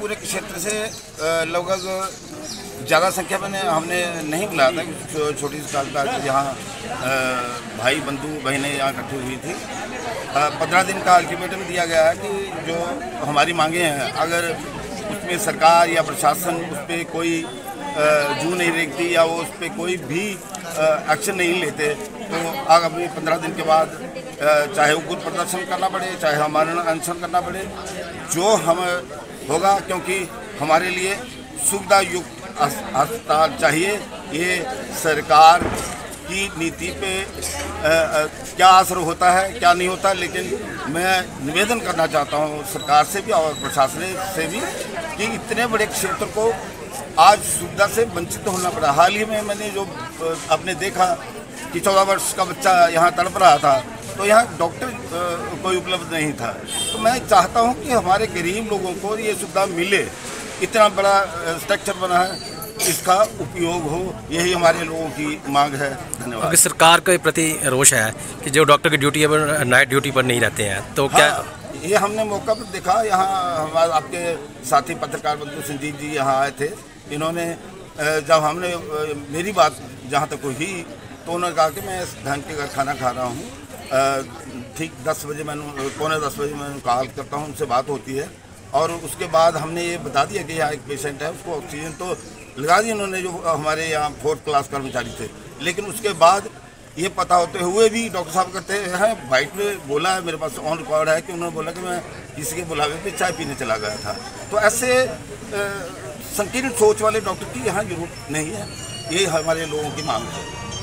पूरे क्षेत्र से लगभग ज़्यादा संख्या में हमने नहीं बुलाया था। छोटी सी तादाद यहाँ भाई बंधु बहनें यहाँ इकट्ठी हुई थी। 15 दिन का अल्टीमेटम दिया गया है कि जो हमारी मांगे हैं, अगर उसमें सरकार या प्रशासन उस पर कोई जू नहीं रेखती या वो उस पर कोई भी एक्शन नहीं लेते तो आगामी 15 दिन के बाद चाहे उग्र प्रदर्शन करना पड़े, चाहे हमारा अनशन करना पड़े, जो हम होगा, क्योंकि हमारे लिए सुविधा युक्त अस्पताल चाहिए। ये सरकार की नीति पे क्या असर होता है क्या नहीं होता, लेकिन मैं निवेदन करना चाहता हूँ सरकार से भी और प्रशासन से भी कि इतने बड़े क्षेत्र को आज सुविधा से वंचित होना पड़ा। हाल ही में मैंने जो आपने देखा कि 14 वर्ष का बच्चा यहाँ तड़प रहा था, तो यहाँ डॉक्टर कोई उपलब्ध नहीं था। तो मैं चाहता हूँ कि हमारे गरीब लोगों को ये सुविधा मिले। इतना बड़ा स्ट्रक्चर बना है, इसका उपयोग हो, यही हमारे लोगों की मांग है। धन्यवाद। अगर सरकार के प्रति रोष है कि जो डॉक्टर की ड्यूटी पर नाइट ड्यूटी पर नहीं रहते हैं, तो क्या ये हमने मौका पर देखा। यहाँ हमारे आपके साथी पत्रकार बंधु संजीव जी यहाँ आए थे। इन्होंने जब हमने मेरी बात जहाँ तक हुई तो उन्होंने कहा कि मैं धान के घर खाना खा रहा हूँ। ठीक 10 बजे मैंने पौने 10 बजे मैं कॉल करता हूँ, उनसे बात होती है और उसके बाद हमने ये बता दिया कि यहाँ एक पेशेंट है, उसको ऑक्सीजन तो लगा दी उन्होंने, जो हमारे यहाँ 4th क्लास कर्मचारी थे। लेकिन उसके बाद ये पता होते हुए भी डॉक्टर साहब कहते हैं, वाइट में बोला है, मेरे पास ऑन रिकॉर्ड है कि उन्होंने बोला कि मैं किसी के बुलावे पे चाय पीने चला गया था। तो ऐसे संकीर्ण सोच वाले डॉक्टर की यहाँ जरूरत नहीं है। ये हमारे लोगों की मांग है।